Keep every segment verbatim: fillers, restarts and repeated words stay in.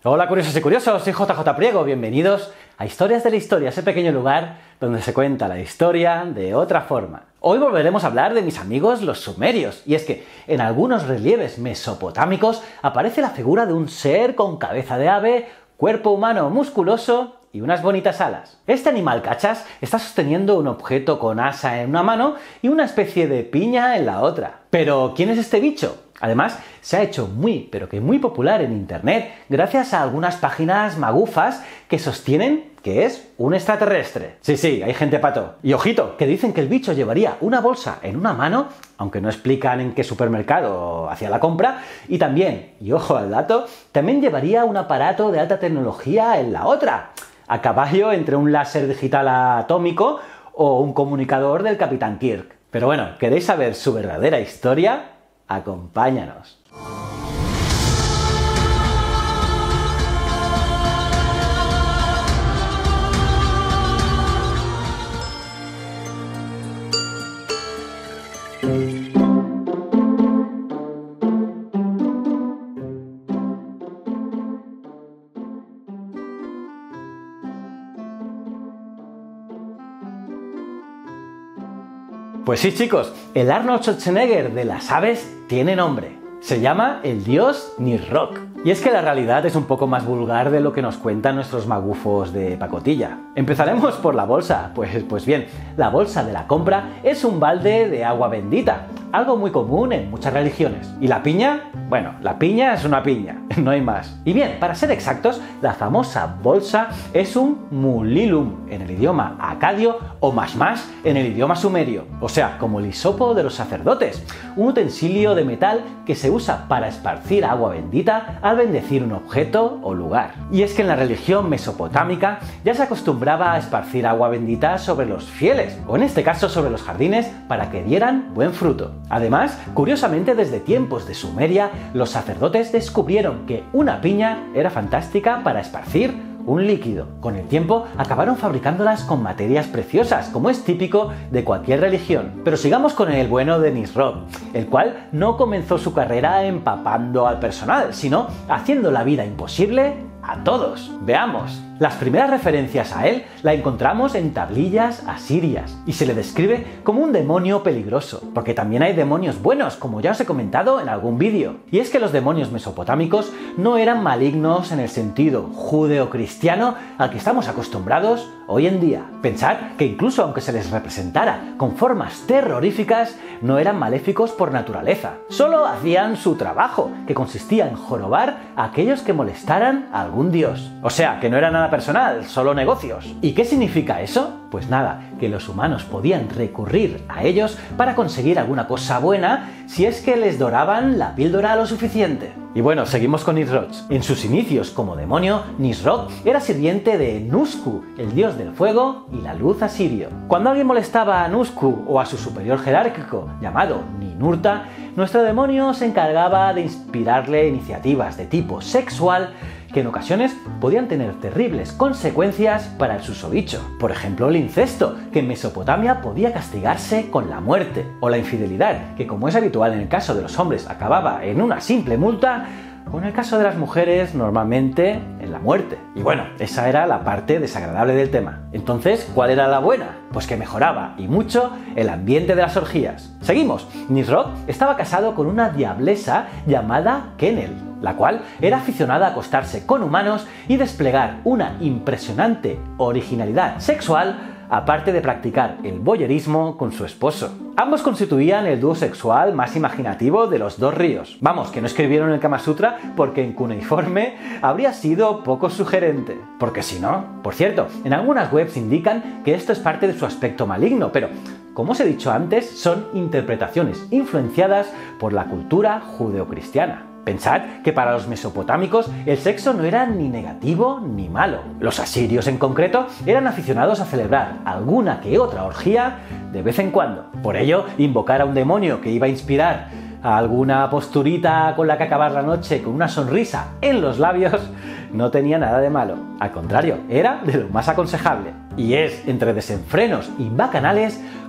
Hola curiosos y curiosos, soy J J Priego, bienvenidos a Historias de la Historia, ese pequeño lugar donde se cuenta la historia de otra forma. Hoy volveremos a hablar de mis amigos los sumerios, y es que en algunos relieves mesopotámicos aparece la figura de un ser con cabeza de ave, cuerpo humano musculoso y unas bonitas alas. Este animal cachas está sosteniendo un objeto con asa en una mano y una especie de piña en la otra. Pero, ¿quién es este bicho? Además, se ha hecho muy, pero que muy popular en internet gracias a algunas páginas magufas que sostienen que es un extraterrestre. Sí, sí, hay gente pato. Y ojito, que dicen que el bicho llevaría una bolsa en una mano, aunque no explican en qué supermercado hacía la compra, y también, y ojo al dato, también llevaría un aparato de alta tecnología en la otra, a caballo entre un láser digital atómico o un comunicador del Capitán Kirk. Pero bueno, ¿queréis saber su verdadera historia? Acompáñanos. Pues sí, chicos, el Arnold Schwarzenegger de las aves tiene nombre. Se llama el dios Nisroch. Y es que la realidad es un poco más vulgar de lo que nos cuentan nuestros magufos de pacotilla. Empezaremos por la bolsa. Pues, pues bien, la bolsa de la compra es un balde de agua bendita, algo muy común en muchas religiones. ¿Y la piña? Bueno, la piña es una piña, no hay más. Y bien, para ser exactos, la famosa bolsa es un mulilum en el idioma acadio o mashmash en el idioma sumerio. O sea, como el hisopo de los sacerdotes, un utensilio de metal que se usa para esparcir agua bendita al bendecir un objeto o lugar. Y es que en la religión mesopotámica ya se acostumbraba a esparcir agua bendita sobre los fieles, o en este caso sobre los jardines, para que dieran buen fruto. Además, curiosamente, desde tiempos de Sumeria, los sacerdotes descubrieron que una piña era fantástica para esparcir un líquido. Con el tiempo acabaron fabricándolas con materias preciosas, como es típico de cualquier religión. Pero sigamos con el bueno de Nisroch, el cual no comenzó su carrera empapando al personal, sino haciendo la vida imposible a todos. Veamos. Las primeras referencias a él la encontramos en tablillas asirias y se le describe como un demonio peligroso, porque también hay demonios buenos, como ya os he comentado en algún vídeo. Y es que los demonios mesopotámicos no eran malignos en el sentido judeocristiano al que estamos acostumbrados hoy en día. Pensad que incluso aunque se les representara con formas terroríficas, no eran maléficos por naturaleza. Solo hacían su trabajo, que consistía en jorobar a aquellos que molestaran a algún dios. O sea, que no era nada personal, solo negocios. ¿Y qué significa eso? Pues nada, que los humanos podían recurrir a ellos para conseguir alguna cosa buena si es que les doraban la píldora lo suficiente. Y bueno, seguimos con Nisroch. En sus inicios como demonio, Nisroch era sirviente de Nusku, el dios del fuego y la luz asirio. Cuando alguien molestaba a Nusku o a su superior jerárquico, llamado Ninurta, nuestro demonio se encargaba de inspirarle iniciativas de tipo sexual que en ocasiones podían tener terribles consecuencias para el susodicho. Por ejemplo, el incesto, que en Mesopotamia podía castigarse con la muerte, o la infidelidad, que como es habitual en el caso de los hombres acababa en una simple multa, o en el caso de las mujeres normalmente en la muerte. Y bueno, esa era la parte desagradable del tema. Entonces, ¿cuál era la buena? Pues que mejoraba, y mucho, el ambiente de las orgías. Seguimos. Nisroch estaba casado con una diablesa llamada Kenel, la cual era aficionada a acostarse con humanos y desplegar una impresionante originalidad sexual, aparte de practicar el voyerismo con su esposo. Ambos constituían el dúo sexual más imaginativo de los dos ríos. Vamos, que no escribieron el Kama Sutra porque en cuneiforme habría sido poco sugerente. Porque si no... Por cierto, en algunas webs indican que esto es parte de su aspecto maligno, pero como os he dicho antes, son interpretaciones influenciadas por la cultura judeocristiana. Pensad que para los mesopotámicos el sexo no era ni negativo ni malo. Los asirios en concreto eran aficionados a celebrar alguna que otra orgía de vez en cuando. Por ello, invocar a un demonio que iba a inspirar a alguna posturita con la que acabar la noche con una sonrisa en los labios no tenía nada de malo. Al contrario, era de lo más aconsejable. Y es entre desenfrenos y bacanales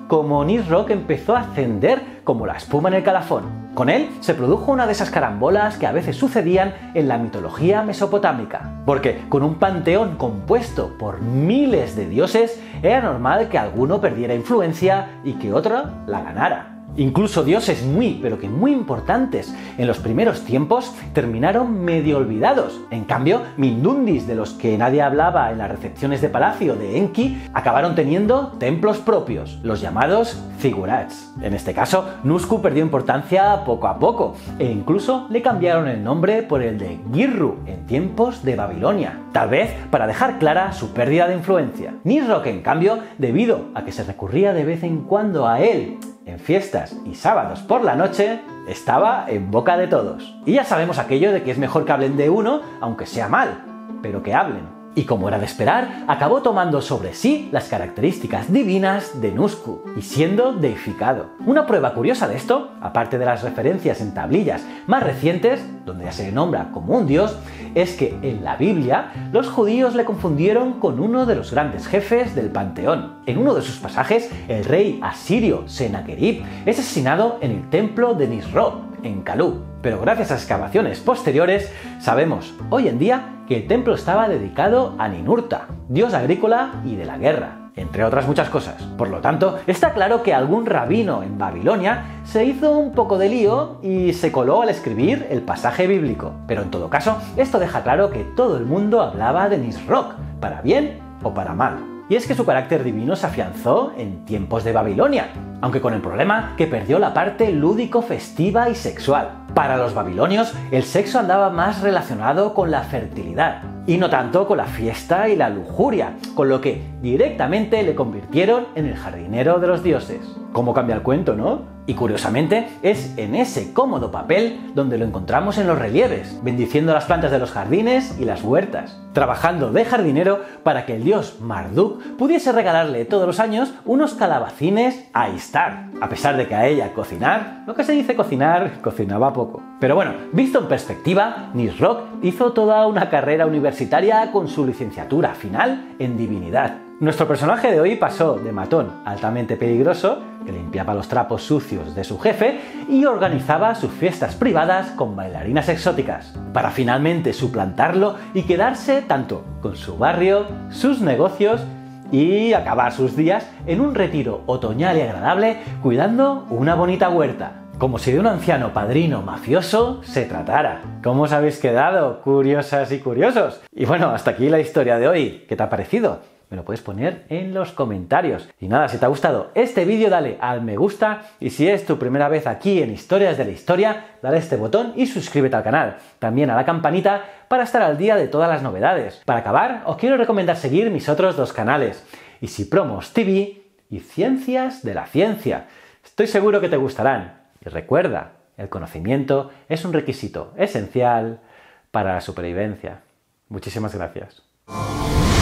como Nisroch empezó a ascender como la espuma en el calafón. Con él se produjo una de esas carambolas que a veces sucedían en la mitología mesopotámica, porque con un panteón compuesto por miles de dioses era normal que alguno perdiera influencia y que otro la ganara. Incluso dioses muy, pero que muy importantes en los primeros tiempos terminaron medio olvidados. En cambio, Mindundis, de los que nadie hablaba en las recepciones de palacio de Enki, acabaron teniendo templos propios, los llamados zigurats. En este caso, Nusku perdió importancia poco a poco, e incluso le cambiaron el nombre por el de Girru en tiempos de Babilonia, tal vez para dejar clara su pérdida de influencia. Nisroch, en cambio, debido a que se recurría de vez en cuando a él en fiestas y sábados por la noche, estaba en boca de todos. Y ya sabemos aquello de que es mejor que hablen de uno, aunque sea mal, pero que hablen. Y como era de esperar, acabó tomando sobre sí las características divinas de Nusku y siendo deificado. Una prueba curiosa de esto, aparte de las referencias en tablillas más recientes, donde ya se le nombra como un dios, es que en la Biblia los judíos le confundieron con uno de los grandes jefes del panteón. En uno de sus pasajes, el rey asirio Sennacherib es asesinado en el templo de Nisroch, en Calú. Pero gracias a excavaciones posteriores, sabemos hoy en día que el templo estaba dedicado a Ninurta, dios agrícola y de la guerra, entre otras muchas cosas. Por lo tanto, está claro que algún rabino en Babilonia se hizo un poco de lío y se coló al escribir el pasaje bíblico. Pero en todo caso, esto deja claro que todo el mundo hablaba de Nisroch, para bien o para mal. Y es que su carácter divino se afianzó en tiempos de Babilonia, aunque con el problema que perdió la parte lúdico-festiva y sexual. Para los babilonios, el sexo andaba más relacionado con la fertilidad, y no tanto con la fiesta y la lujuria, con lo que directamente le convirtieron en el jardinero de los dioses. ¿Cómo cambia el cuento, no? Y curiosamente, es en ese cómodo papel donde lo encontramos en los relieves, bendiciendo las plantas de los jardines y las huertas, trabajando de jardinero para que el dios Marduk pudiese regalarle todos los años unos calabacines a Istar, a pesar de que a ella cocinar, lo que se dice cocinar, cocinaba poco. Pero bueno, visto en perspectiva, Nisroch hizo toda una carrera universitaria con su licenciatura final en divinidad. Nuestro personaje de hoy pasó de matón altamente peligroso, que limpiaba los trapos sucios de su jefe y organizaba sus fiestas privadas con bailarinas exóticas, para finalmente suplantarlo y quedarse tanto con su barrio, sus negocios y acabar sus días en un retiro otoñal y agradable cuidando una bonita huerta. Como si de un anciano padrino mafioso se tratara. ¿Cómo os habéis quedado, curiosas y curiosos? Y bueno, hasta aquí la historia de hoy. ¿Qué te ha parecido? Me lo puedes poner en los comentarios. Y nada, si te ha gustado este vídeo, dale al me gusta. Y si es tu primera vez aquí en Historias de la Historia, dale a este botón y suscríbete al canal. También a la campanita para estar al día de todas las novedades. Para acabar, os quiero recomendar seguir mis otros dos canales, Easypromos T V y Ciencias de la Ciencia. Estoy seguro que te gustarán. Y recuerda, el conocimiento es un requisito esencial para la supervivencia. Muchísimas gracias.